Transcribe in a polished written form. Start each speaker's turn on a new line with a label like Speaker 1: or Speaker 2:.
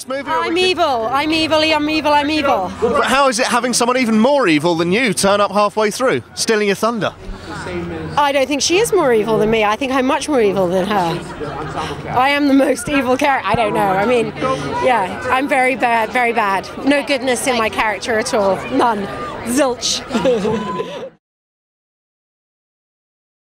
Speaker 1: this movie?
Speaker 2: I'm evil. I'm evil. I'm evil. I'm evil.
Speaker 1: But how is it having someone even more evil than you turn up halfway through, stealing your thunder?
Speaker 2: I don't think she is more evil than me. I think I'm much more evil than her. I am the most evil character. I don't know. I mean, yeah, I'm very bad, very bad. No goodness in my character at all. None. Zilch.